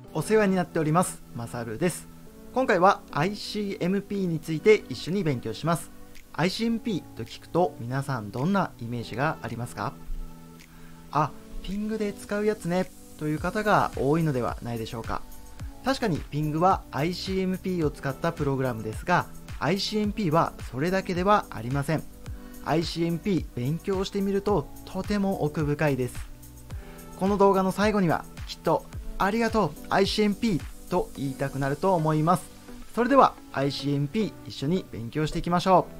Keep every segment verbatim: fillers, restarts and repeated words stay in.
お世話になっております。マサルです。今回は アイシーエムピー について一緒に勉強します。アイシーエムピー と聞くと皆さんどんなイメージがありますか？あ、ピングで使うやつねという方が多いのではないでしょうか。確かにピングは アイシーエムピー を使ったプログラムですが、アイシーエムピー はそれだけではありません。アイシーエムピー 勉強してみるととても奥深いです。この動画の最後にはきっとありがとう アイシーエムピー と言いたくなると思います。それでは アイシーエムピー 一緒に勉強していきましょ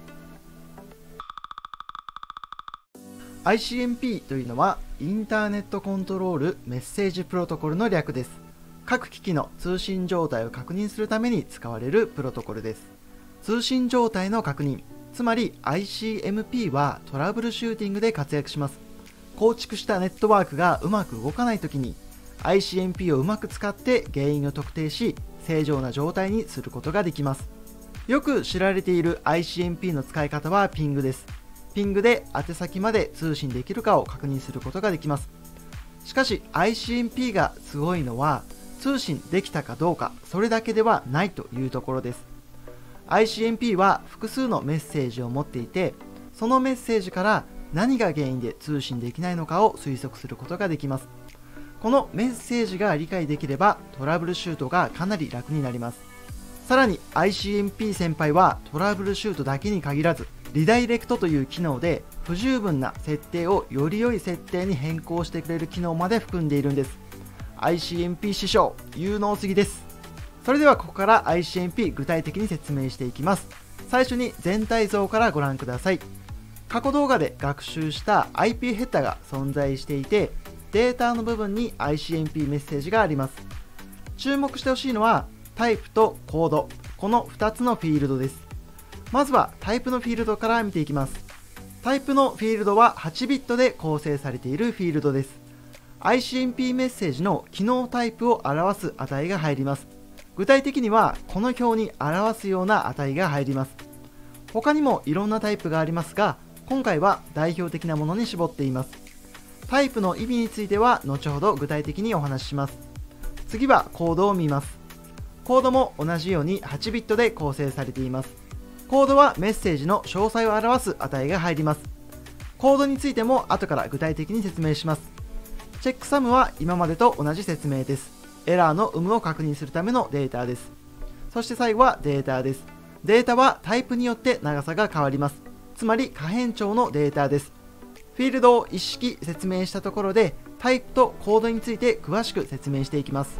う。アイシーエムピー というのはインターネットコントロールメッセージプロトコルの略です。各機器の通信状態を確認するために使われるプロトコルです。通信状態の確認、つまり アイシーエムピー はトラブルシューティングで活躍します。構築したネットワークがうまく動かないときに アイシーエムピー をうまく使って原因を特定し正常な状態にすることができます。よく知られている アイシーエムピー の使い方はピングです。ピングで宛先まで通信できるかを確認することができます。しかし アイシーエムピー がすごいのは通信できたかどうかそれだけではないというところです。 アイシーエムピー は複数のメッセージを持っていて、そのメッセージから何が原因で通信できないのかを推測することができます。このメッセージが理解できればトラブルシュートがかなり楽になります。さらに アイシーエムピー 先輩はトラブルシュートだけに限らずリダイレクトという機能で不十分な設定をより良い設定に変更してくれる機能まで含んでいるんです。 アイシーエムピー 師匠有能すぎです。それではここから アイシーエムピー 具体的に説明していきます。最初に全体像からご覧ください。過去動画で学習した アイピー ヘッダが存在していて、データの部分に アイシーエムピー メッセージがあります。注目してほしいのはタイプとコード、このふたつのフィールドです。まずはタイプのフィールドから見ていきます。タイプのフィールドははちビットで構成されているフィールドです。アイシーエムピー メッセージの機能タイプを表す値が入ります。具体的にはこの表に表すような値が入ります。他にもいろんなタイプがありますが、今回は代表的なものに絞っています。タイプの意味については後ほど具体的にお話しします。次はコードを見ます。コードも同じようにはちビットで構成されています。コードはメッセージの詳細を表す値が入ります。コードについても後から具体的に説明します。チェックサムは今までと同じ説明です。エラーの有無を確認するためのデータです。そして最後はデータです。データはタイプによって長さが変わります。つまり可変調のデータです。フィールドを一式説明したところでタイプとコードについて詳しく説明していきます。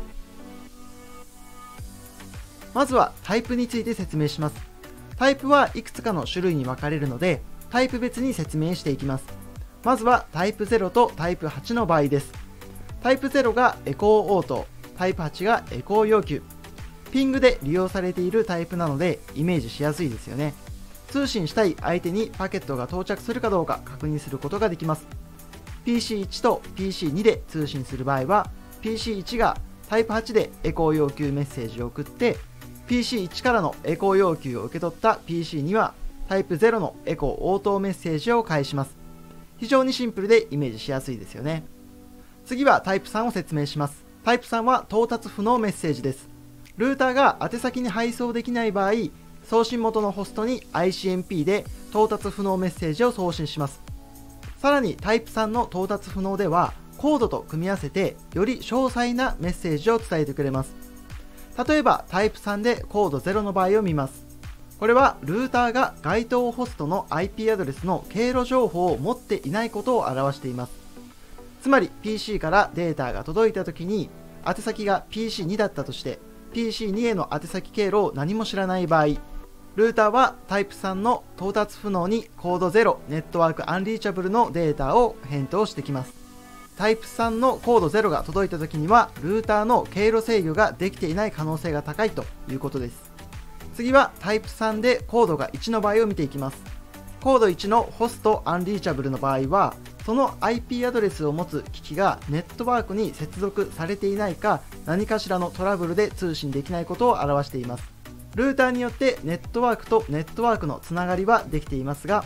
まずはタイプについて説明します。タイプはいくつかの種類に分かれるのでタイプ別に説明していきます。まずはタイプゼロとタイプはちの場合です。タイプゼロがエコー応答、タイプはちがエコー要求。ピングで利用されているタイプなのでイメージしやすいですよね。通信したい相手にパケットが到着するかどうか確認することができます。ピーシーワン と ピーシーツー で通信する場合は ピーシーワン がタイプはちでエコー要求メッセージを送って ピーシーワン からのエコー要求を受け取った ピーシーツー はタイプゼロのエコー応答メッセージを返します。非常にシンプルでイメージしやすいですよね。次はタイプさんを説明します。タイプさんは到達不能メッセージです。ルーターが宛先に配送できない場合、送信元のホストに アイシーエムピー で到達不能メッセージを送信します。さらにタイプさんの到達不能ではコードと組み合わせてより詳細なメッセージを伝えてくれます。例えばタイプさんでコードゼロの場合を見ます。これはルーターが該当ホストの アイピー アドレスの経路情報を持っていないことを表しています。つまり ピーシー からデータが届いたときに宛先が ピーシーツー だったとして ピーシーツー への宛先経路を何も知らない場合、ルーターはタイプさんの到達不能にコードゼロネットワークアンリーチャブルのデータを返答してきます。タイプさんのコードゼロが届いた時にはルーターの経路制御ができていない可能性が高いということです。次はタイプさんでコードがいちの場合を見ていきます。コードいちのホストアンリーチャブルの場合はその アイピー アドレスを持つ機器がネットワークに接続されていないか何かしらのトラブルで通信できないことを表しています。ルーターによってネットワークとネットワークのつながりはできていますが、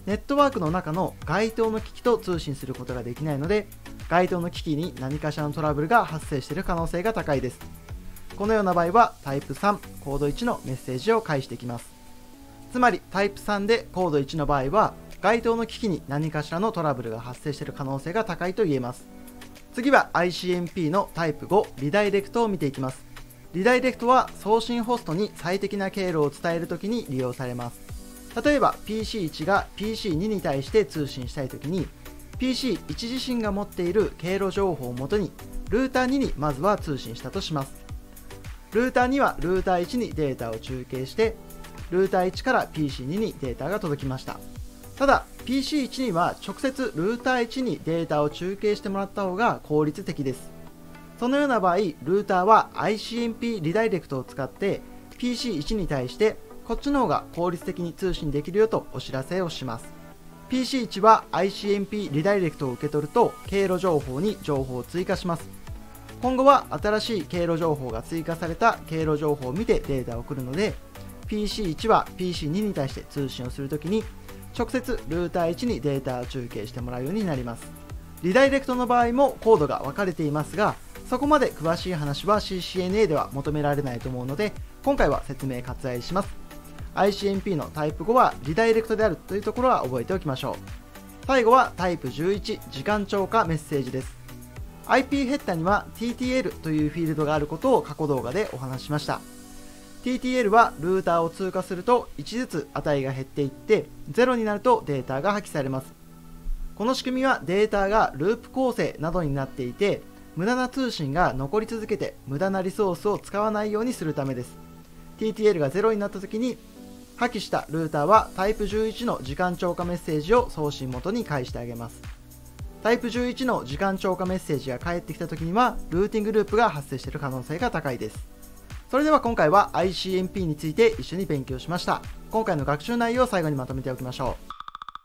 ネットワークの中の該当の機器と通信することができないので、該当の機器に何かしらのトラブルが発生している可能性が高いです。このような場合はタイプさん、コードいちのメッセージを返してきます。つまりタイプさんでコードいちの場合は、該当の機器に何かしらのトラブルが発生している可能性が高いと言えます。次は アイシーエムピー のタイプご、リダイレクトを見ていきます。リダイレクトは送信ホストに最適な経路を伝えるときに利用されます。例えば ピーシーいち が ピーシーに に対して通信したいときに ピーシーいち 自身が持っている経路情報をもとにルーターににまずは通信したとします。ルーターにはルーターいちにデータを中継してルーターいちから ピーシーに にデータが届きました。ただ ピーシーいち には直接ルーターいちにデータを中継してもらった方が効率的です。そのような場合、ルーターは アイシーエムピー リダイレクトを使って ピーシーいち に対してこっちの方が効率的に通信できるよとお知らせをします。ピーシーいち は アイシーエムピー リダイレクトを受け取ると経路情報に情報を追加します。今後は新しい経路情報が追加された経路情報を見てデータを送るので ピーシーいち は ピーシーに に対して通信をするときに直接ルーターいちにデータを中継してもらうようになります。リダイレクトの場合もコードが分かれていますが、そこまで詳しい話は シーシーエヌエー では求められないと思うので、今回は説明割愛します。アイシーエムピー のタイプごはリダイレクトであるというところは覚えておきましょう。最後はタイプじゅういち、時間超過メッセージです。アイピー ヘッダには ティーティーエル というフィールドがあることを過去動画でお話ししました。ティーティーエル はルーターを通過するといちずつ値が減っていってゼロになるとデータが破棄されます。この仕組みはデータがループ構成などになっていて無駄な通信が残り続けて無駄なリソースを使わないようにするためです。 ティーティーエル がゼロになった時に破棄したルーターはタイプじゅういちの時間超過メッセージを送信元に返してあげます。タイプじゅういちの時間超過メッセージが返ってきた時にはルーティングループが発生している可能性が高いです。それでは今回は アイシーエムピー について一緒に勉強しました。今回の学習内容を最後にまとめておきましょう。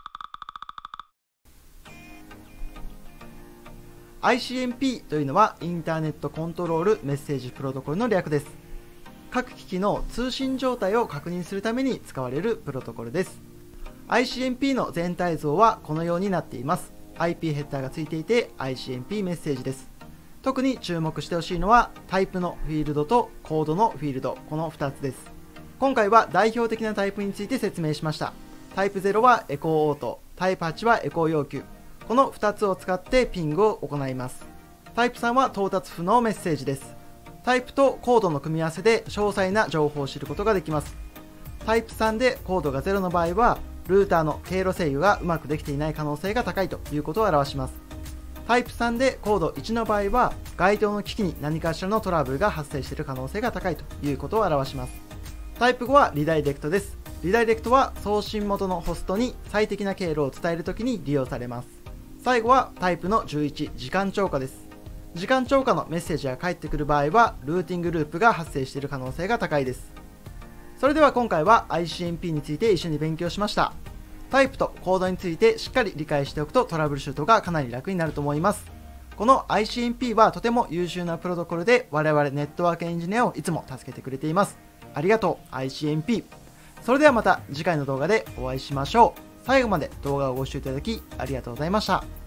アイシーエムピー というのはインターネットコントロールメッセージプロトコルの略です。各機器の通信状態を確認するために使われるプロトコルです。アイシーエムピー の全体像はこのようになっています。アイピー ヘッダーがついていて アイシーエムピー メッセージです。特に注目してほしいのはタイプのフィールドとコードのフィールド、このふたつです。今回は代表的なタイプについて説明しました。タイプゼロはエコーオート、タイプはちはエコー要求。このふたつを使ってピングを行います。タイプさんは到達不能メッセージです。タイプとコードの組み合わせで詳細な情報を知ることができます。タイプさんでコードがゼロの場合はルーターの経路制御がうまくできていない可能性が高いということを表します。タイプさんでコードいちの場合は該当の機器に何かしらのトラブルが発生している可能性が高いということを表します。タイプごはリダイレクトです。リダイレクトは送信元のホストに最適な経路を伝えるときに利用されます。最後はタイプのじゅういち、時間超過です。時間超過のメッセージが返ってくる場合はルーティングループが発生している可能性が高いです。それでは今回は アイシーエムピー について一緒に勉強しました。タイプとコードについてしっかり理解しておくとトラブルシュートがかなり楽になると思います。この アイシーエムピー はとても優秀なプロトコルで我々ネットワークエンジニアをいつも助けてくれています。ありがとう アイシーエムピー。それではまた次回の動画でお会いしましょう。最後まで動画をご視聴いただきありがとうございました。